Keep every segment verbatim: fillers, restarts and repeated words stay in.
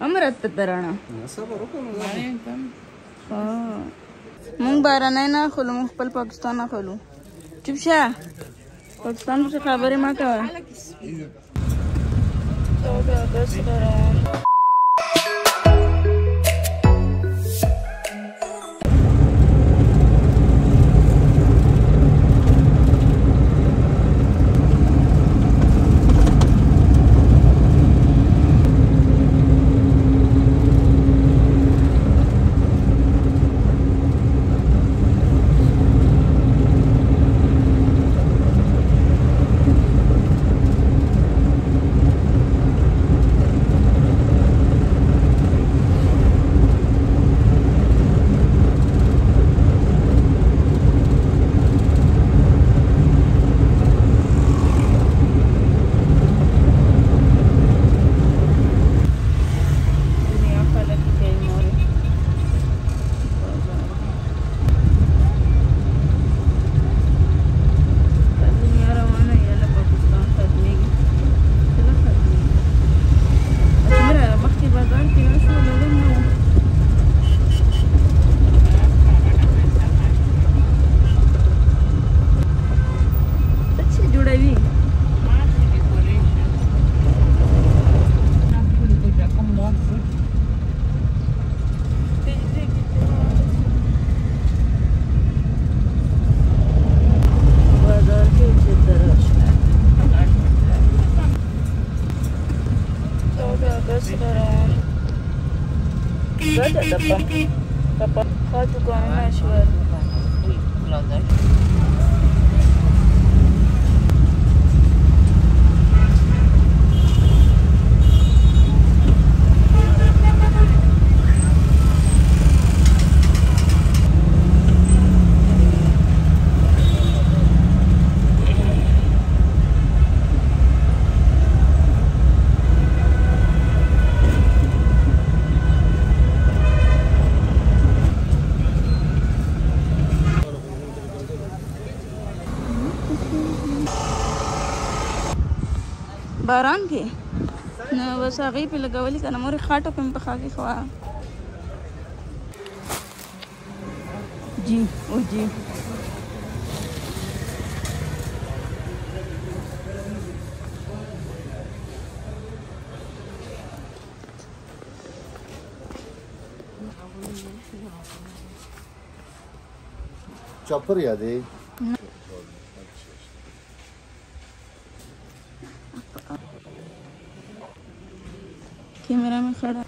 امرت ترانه صبر وکړه ها مونږ بارانه نه خلو مونږ خپل پاکستان نه خلو چوپ شه پاکستان څخه خبرې ما کوه چودہ اگست دوران Gada dapat dapat satu kawan Ashwar. باران کې نو بس هغې پې لګولي که نه مورې خاټه پې مې پخا کې خوا جی او جی chopper याद है कैमरा में खड़ा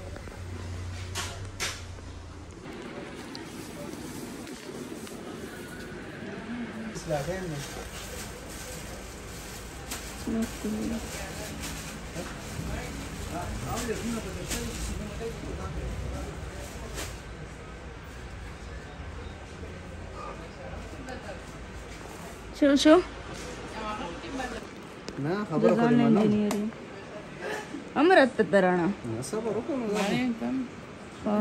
शो शो ना खबर करी मानो امرت ترانه صبر وکړه ها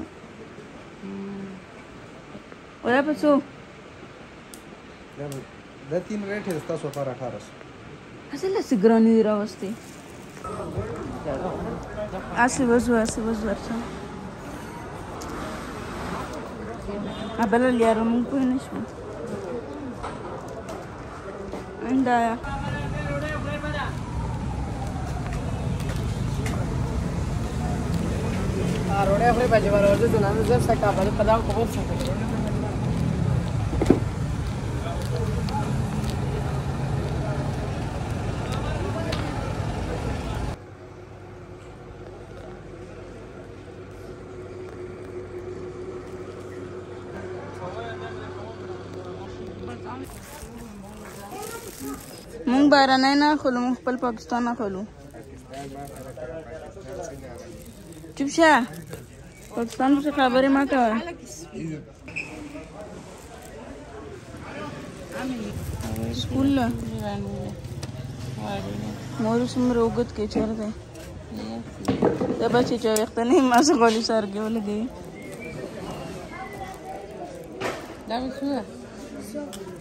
ولا پسو دا تین ریټ ہے تاسو پر اٹھارہ سو اصل سګرانی راوستي اصل وزو اصل وزو ورته ابل اليارم کو نشو عندها रोडे अपने पाहिजे बरोबर जो नाम जर सका बल पदाव खबर सकते مونږ بارانه نه خلو مونږ خپل پاکستان نه خلو چوپ شه پاکستان څخه خبرې ما کوه سکول له مور څومره اوږد کې چېرته دا بچې چې ویښته نه ما څه غولی سرګې ولګوي دا به څه